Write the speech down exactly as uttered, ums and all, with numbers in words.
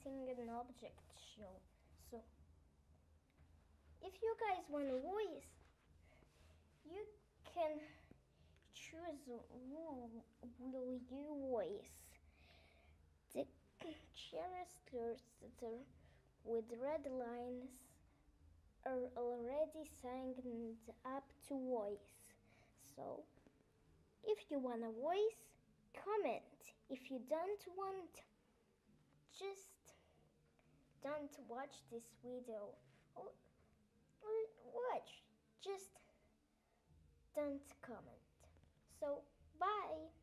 creating an object show. So if you guys want a voice, you can choose who will you voice. The characters that are with red lines are already signed up to voice. So if you want a voice, comment. If you don't want, just don't watch this video. Or, or watch, just don't comment. So bye.